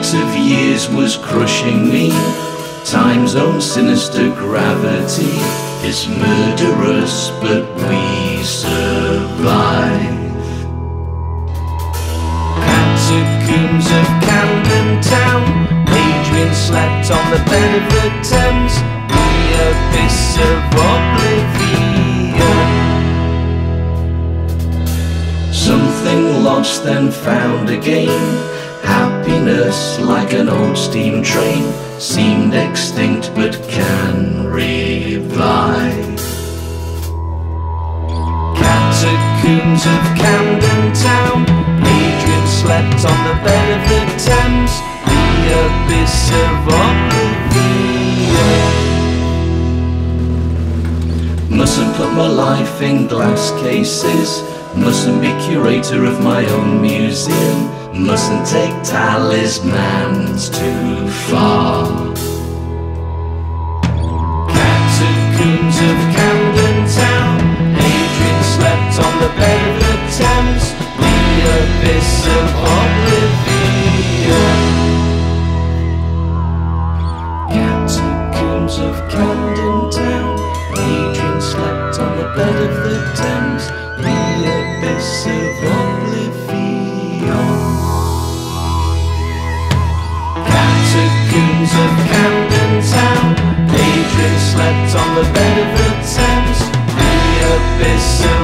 of years was crushing me. Time's own sinister gravity is murderous, but we survive. Catacombs of Camden town, Adrian slept on the bed of the Thames, the abyss of oblivion. Something lost then found again. Happiness, like an old steam train, seemed extinct but can revive. Catacombs of Camden town, Adrian slept on the bed of the Thames, the abyss of oblivion. Mustn't put my life in glass cases, mustn't be curator of my own museum, mustn't take talismans too far. Catacombs of Camden town, Adrian slept on the bed of the Thames, the abyss of oblivion. Catacombs of Camden town, Adrian slept on the bed of the Thames, the abyss of oblivion. Catacombs of Camden town, Adrian slept on the bed of the Thames, the abyss of